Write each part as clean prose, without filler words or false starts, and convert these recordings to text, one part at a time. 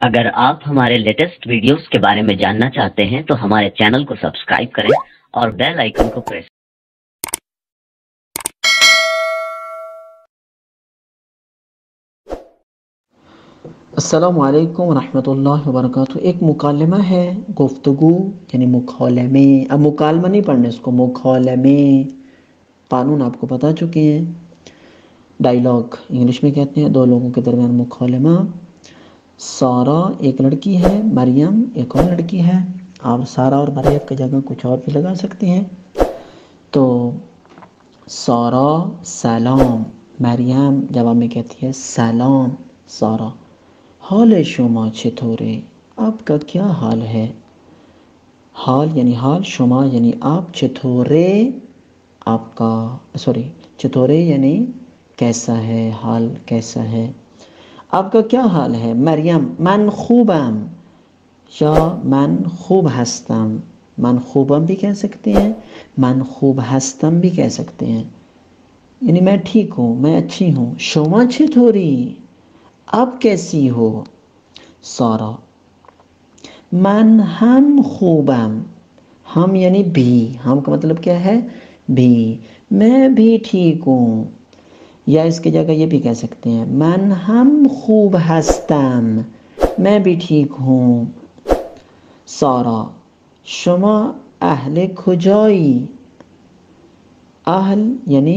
اگر آپ ہمارے لیٹسٹ ویڈیوز کے بارے میں جاننا چاہتے ہیں تو ہمارے چینل کو سبسکرائب کریں اور بیل آئیکن کو پریس السلام علیکم ورحمۃ اللہ وبرکاتہ۔ ایک مکالمہ ہے، گفتگو یعنی مکالمے۔ اب مکالمہ نہیں پڑھنے اس کو، مکالمے قانون آپ کو بتا چکے ہیں۔ ڈائیلاگ انگلش میں کہتے ہیں، دو لوگوں کے درمیان مکالمہ۔ سارا ایک لڑکی ہے، مریم ایک اور لڑکی ہے۔ آپ سارا اور مریم کی جگہ کچھ اور بھی لگا سکتے ہیں۔ تو سارا سلام، مریم جواب میں کہتی ہے سلام سارا۔ حال شما چطوره؟ آپ کا کیا حال ہے؟ حال یعنی حال، شما یعنی آپ، چطوره آپ کا چطوره یعنی کیسا ہے، حال کیسا ہے، آپ کا کیا حال ہے؟ مریم من خوبم یا من خوب هستم۔ من خوبم بھی کہہ سکتے ہیں، من خوب هستم بھی کہہ سکتے ہیں، یعنی میں ٹھیک ہوں، میں اچھی ہوں۔ شما چطوری؟ آپ کیسی ہو؟ سارا من ہم خوبم، ہم یعنی بھی، ہم کا مطلب کیا ہے؟ بھی، میں بھی ٹھیک ہوں۔ یا اس کی جگہ یہ بھی کہہ سکتے ہیں من ہم خوب ہستم، میں بھی ٹھیک ہوں۔ سارا شما اہل کجایی؟ اہل یعنی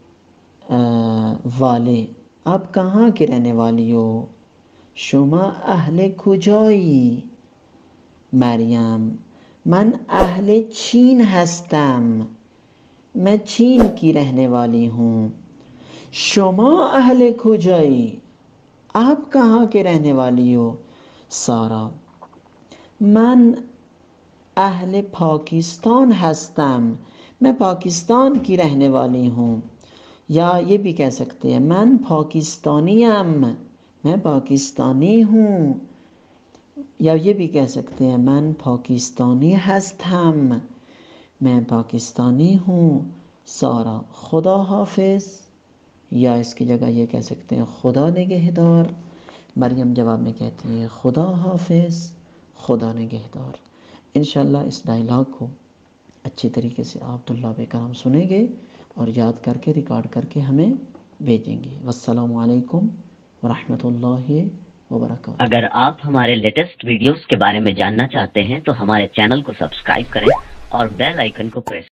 والے، آپ کہاں کے رہنے والی ہو؟ شما اہل کجایی؟ مریم من اہل چین هستم، میں چین کی رہنے والی ہوں۔ شما اہل کجایی؟ آپ کہاں کے رہنے والی ہو؟ سارا من اہل پاکستان هستم، میں پاکستان کی رہنے والی ہوں۔ یا یہ بھی کہہ سکتے ہیں من پاکستانیم، میں پاکستانی ہوں۔ یا یہ بھی کہہ سکتے ہیں من پاکستانی هستم، میں پاکستانی ہوں۔ سارا خدا حافظ، یا اس کی جگہ یہ کہہ سکتے ہیں خدا نگہدار۔ مریم جواب میں کہتی ہے خدا حافظ، خدا نگہدار۔ انشاءاللہ اس ڈائیلاگ کو اچھی طریقے سے آپ طلاب کرام سنیں گے اور یاد کر کے ریکارڈ کر کے ہمیں بھیجیں گے۔ والسلام علیکم ورحمۃ اللہ وبرکاتہ۔ اگر آپ ہمارے لیٹسٹ ویڈیوز کے بارے میں جاننا چاہتے ہیں تو ہمارے چینل کو سبسکرائب کریں اور بیل آئیکن کو پریس